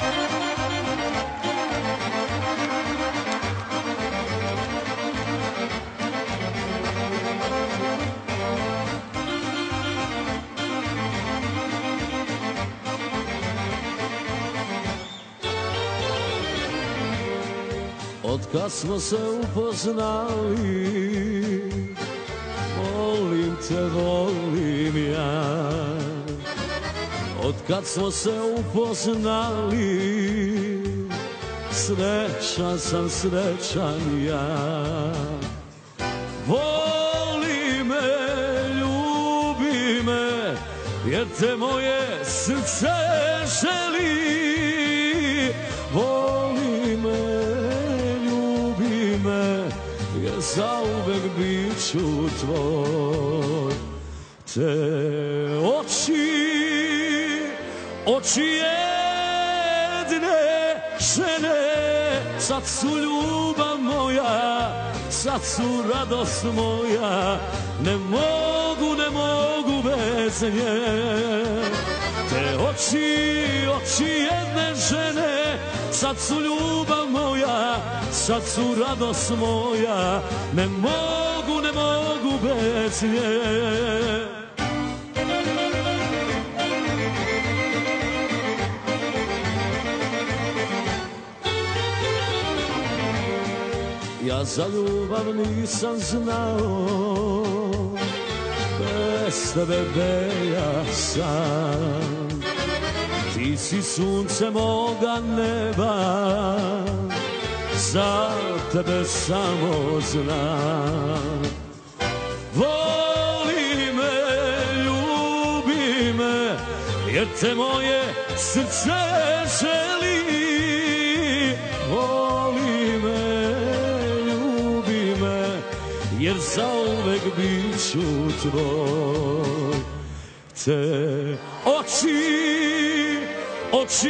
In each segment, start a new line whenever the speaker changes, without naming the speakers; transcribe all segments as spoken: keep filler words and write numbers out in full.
Otkad smo se upoznali, volim te, volim ja. Otkad smo se upoznali, srećan sam, srećan ja. Voli me, ljubi me, jer te moje srce želi. Voli me, jer zauvek bit ću tvoj. Te oči, oči jedne žene, sad su ljubav moja, sad su radost moja, ne mogu, ne mogu bez nje. Te oči, oči jedne žene, sad su ljubav moja, sad su radost moja, ne mogu, ne mogu bez nje. Ja za ljubav nisam znao, bez tebe beja sam. Ti si sunce moga neba, za tebe samo znam. Voli me, ljubi me, jer te moje srce želi. Voli me, ljubi me, jer zauvek bit ću tvoj. Te oči, oči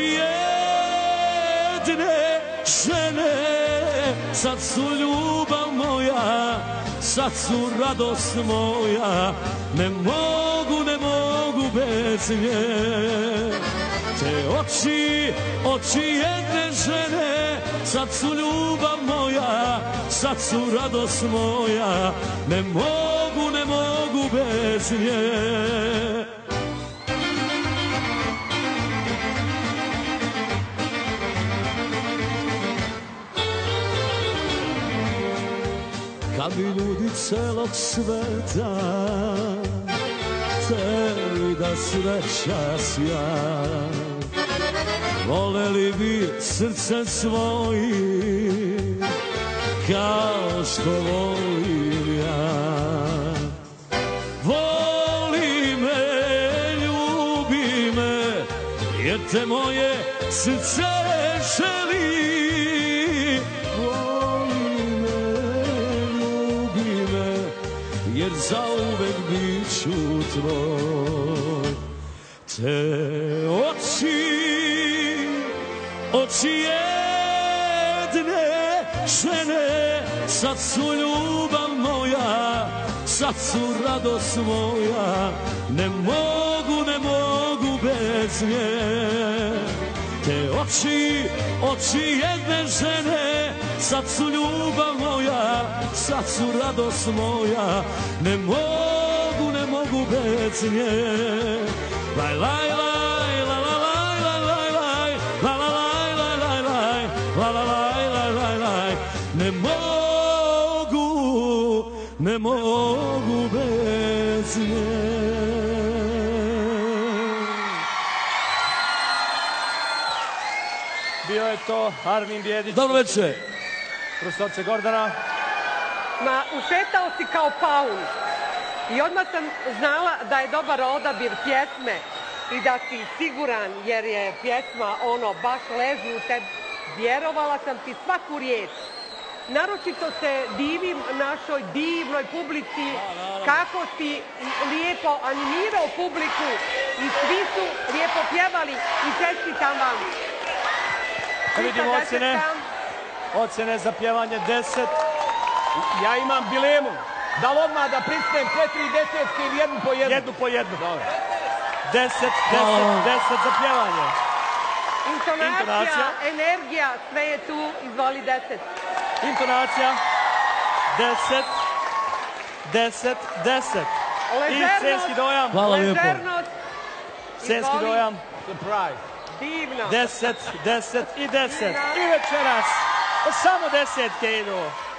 jedne žene, sad su ljubav moja, sad su radost moja, ne mogu, ne mogu bez nje. Te oči, oči jedne žene, sad su ljubav moja, sad su radost moja, ne mogu, ne mogu bez nje. Kad bi ljudi celog sveta hteli da sreća sja, voleli bi srce svoji kao što volim ja. Voli me, ljubi me, jer te moje srce želi. Jer zauvek bit ću tvoj. Te oči, oči jedne žene, sad su ljubav moja, sad su radost moja, ne mogu, ne mogu bez nje. Te oči, oči jedne žene, sad su ljubav moja, sad su radost moja, ne mogu, ne mogu bez nje. Laj, laj, laj, la, la, laj, laj, laj, laj, la, la, laj, laj, laj, laj, la, la, laj, laj, laj, laj, ne mogu, ne mogu bez nje.
Bio je to Armin Bjedić.
Dobro večer.
Profesorče Gordana.
Ma, ušetao si kao paun i odmah sam znala da je dobar odabir pjesme i da si siguran jer je pjesma ono baš leži u tebi. Vjerovala sam ti svaku riječ. Naročito se divim našoj divnoj publici kako si lijepo animirao publiku i svi su lijepo pjevali i čestitam vam.
Vidimo ocjene. Ocjene za pjevanje deset. Ja imam dilemu. Da li odmah da pristajem četiri desetke ili jednu po jednu? Jednu po jednu. Dobro. Deset, deset, deset za pjevanje.
Intonacija, energija, sve je tu, izvoli deset.
Intonacija, deset, deset, deset. I scenski dojam.
Hvala lijepo. Ležernost.
Scenski dojam.
Surprise.
Divno.
Deset, deset i deset. I večeras samo desetke idu.